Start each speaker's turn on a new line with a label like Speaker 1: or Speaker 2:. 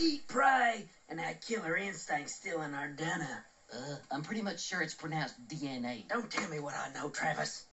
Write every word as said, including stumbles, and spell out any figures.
Speaker 1: eat prey, and that killer instinct's still in our D N A.
Speaker 2: Uh, I'm pretty much sure it's pronounced D N A.
Speaker 1: Don't tell me what I know, Travis.